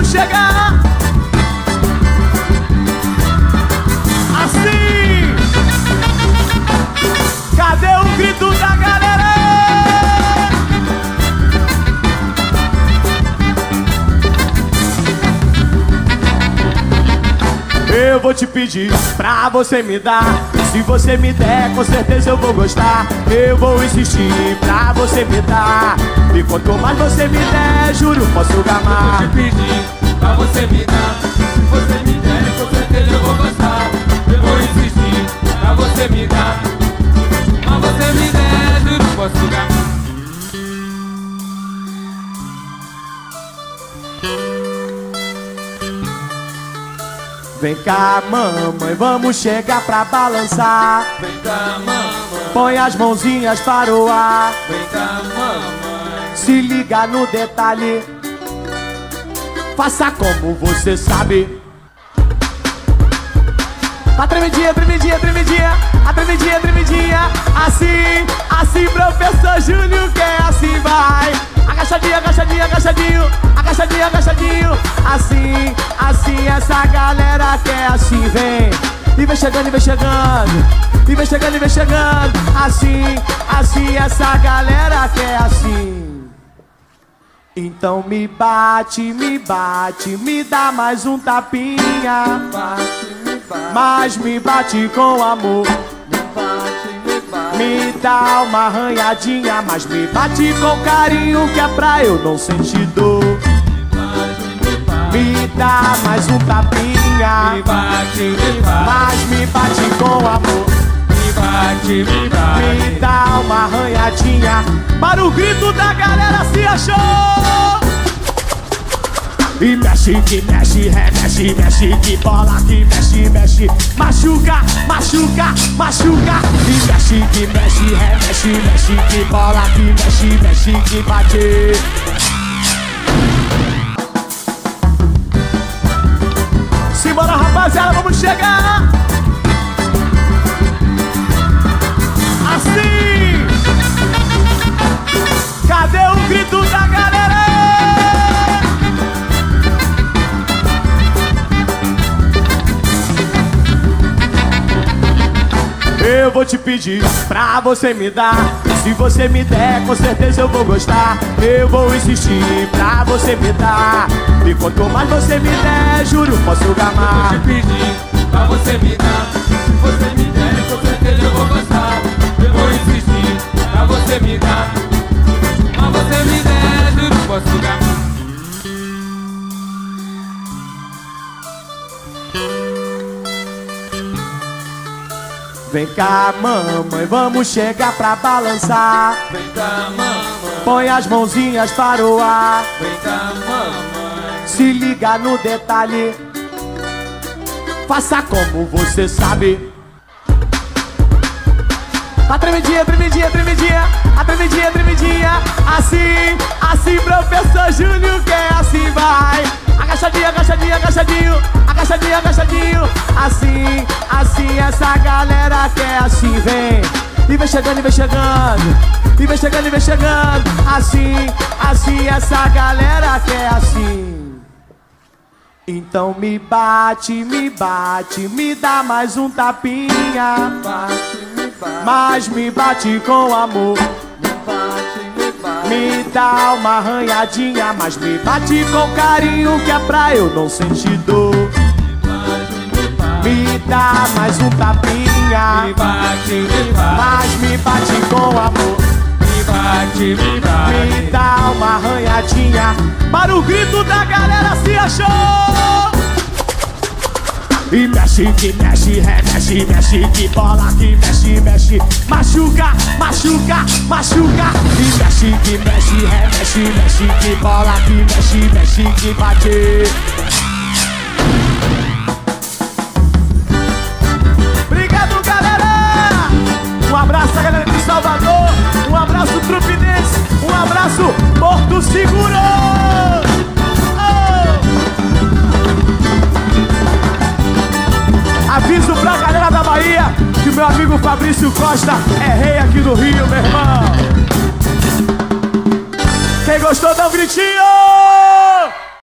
vamos chegar. Assim. Cadê o grito da galera? Eu vou te pedir pra você me dar. Se você me der, com certeza eu vou gostar. Eu vou insistir pra você me dar. E quanto mais você me der, juro, posso gamar. Eu vou te pedir pra você me dar. Se você me der, com certeza eu vou gostar. Eu vou insistir pra você me dar. Mas você me der, juro, posso gamar. Vem cá, mamãe, vamos chegar pra balançar. Vem cá, mamãe. Põe as mãozinhas para o ar. Vem cá, mamãe. Se liga no detalhe. Faça como você sabe. A tremidinha, tremidinha, tremidinha. A tremidinha, tremidinha. Assim, assim, professor Júnior, que é assim vai. Agachadinho, agachadinho, agachadinho. Agachadinho, agachadinho. Assim, assim, essa galera quer assim, vem. E vem chegando, e vem chegando. E vem chegando, e vem chegando. Assim, assim, essa galera quer assim. Então me bate, me dá mais um tapinha. Mas me bate com amor. Me dá uma arranhadinha, mas me bate com carinho, que é pra eu não sentir dor. Me dá mais um tapinha, mas me bate com amor. Me dá uma arranhadinha, para o grito da galera se achou. E mexe, que mexe, remexe, mexe, que bola, que mexe, mexe. Machuca, machuca, machuca. E mexe, que mexe, remexe, mexe, que bola, que mexe, mexe, que bate. Simbora, rapaziada, vamos chegar. Assim. Cadê o grito da galera? Eu vou te pedir pra você me dar. Se você me der, com certeza eu vou gostar. Eu vou insistir pra você me dar. E quanto mais você me der, juro, posso gamar. Eu vou te pedir pra você me dar. Se você me der, com certeza eu vou gostar. Eu vou insistir pra você me dar. Mas você me der, juro, posso gamar. Vem cá, mamãe, vamos chegar pra balançar. Vem cá, mamãe. Põe as mãozinhas para o ar. Vem cá, mamãe. Se liga no detalhe. Faça como você sabe. A tremidinha, tremidinha, tremidinha. A tremidinha, tremidinha. Assim, assim, professor Júnior, que é assim vai. Agachadinho, agachadinho, agachadinho. Agachadinho, agachadinho. Assim, assim, essa galera quer assim, vem. E vem chegando, e vem chegando. E vem chegando, e vem chegando. Assim, assim, essa galera quer assim. Então me bate, me dá mais um tapinha. Mas me bate com amor. Me dá uma arranhadinha, mas me bate com carinho, que é pra eu não sentir dor. Me dá mais um tapinha, mas me bate com amor. Me dá uma arranhadinha, para o grito da galera se achou. E mexe, que mexe, remexe, mexe, que bola, que mexe, mexe. Machuca, machuca, machuca. E mexe, que mexe, remexe, mexe, que bola, que mexe, mexe, que bate. Obrigado, galera! Um abraço à galera de Salvador, um abraço Trupinense, um abraço Porto Seguro! Aviso pra galera da Bahia que o meu amigo Fabrício Costa é rei aqui do Rio, meu irmão. Quem gostou, dá um gritinho!